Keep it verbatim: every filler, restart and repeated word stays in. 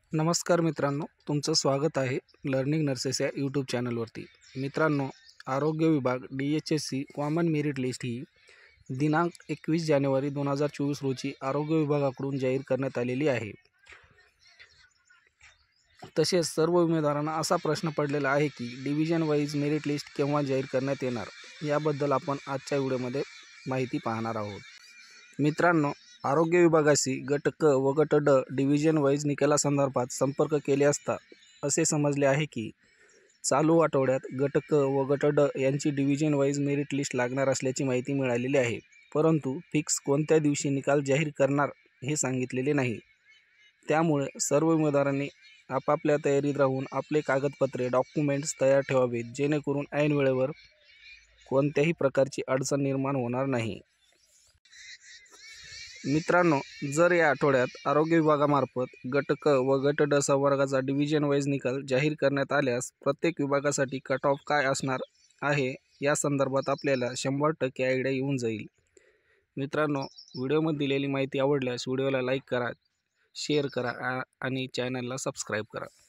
नमस्कार मित्रांनो, तुमचं स्वागत आहे लर्निंग नर्सेस या यूट्यूब चॅनलवरती. मित्रांनो, आरोग्य विभाग D H S C common merit list ही दिनांक एकवीस जानेवारी दोन हजार चोवीस रोजी आरोग्य विभागाकडून जाहीर करण्यात आलेली आहे. तसेच सर्व उमेदवारांना असा प्रश्न पडलेला आहे की डिव्हिजन वाईज मेरिट लिस्ट केव्हा जाहीर करण्यात येणार, याबद्दल आपण आजच्या व्हिडिओमध्ये माहिती पाहणार आहोत. मित्रांनो, आरोग्य विभागाशी गट क व गट ड डिव्हिजन वाईज निकालासंदर्भात संपर्क केले असता असे समजले आहे की चालू आठवड्यात गट क व गट ड यांची डिव्हिजन वाईज मेरिट लिस्ट लागणार असल्याची माहिती मिळालेली आहे. परंतु फिक्स कोणत्या दिवशी निकाल जाहीर करणार हे सांगितलेले नाही. त्यामुळे सर्व उमेदवारांनी आपापल्या तयारीत राहून आपले कागदपत्रे डॉक्युमेंट्स तयार ठेवावेत, जेणेकरून ऐन वेळेवर कोणत्याही प्रकारची अडचण निर्माण होणार नाही. मित्रांनो, जर या आठवड्यात आरोग्य विभागामार्फत गट क व गट ड संवर्गाचा डिव्हिजन वाईज निकाल जाहीर करण्यात आल्यास प्रत्येक विभागासाठी कट ऑफ काय असणार आहे या संदर्भात आपल्याला शंभर टक्के आयडिया येऊन जाईल. मित्रांनो, व्हिडिओमध्ये दिलेली माहिती आवडल्यास व्हिडिओला लाईक करा, शेअर करा आणि चॅनलला सबस्क्राईब करा.